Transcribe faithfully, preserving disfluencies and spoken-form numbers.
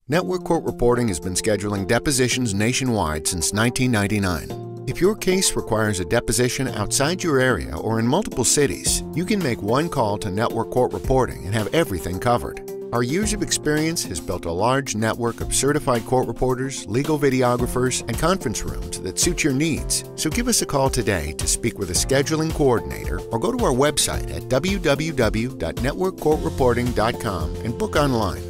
Network Court Reporting has been scheduling depositions nationwide since nineteen ninety-nine. If your case requires a deposition outside your area or in multiple cities, you can make one call to Network Court Reporting and have everything covered. Our years of experience has built a large network of certified court reporters, legal videographers, and conference rooms that suit your needs. So give us a call today to speak with a scheduling coordinator or go to our website at w w w dot network court reporting dot com and book online.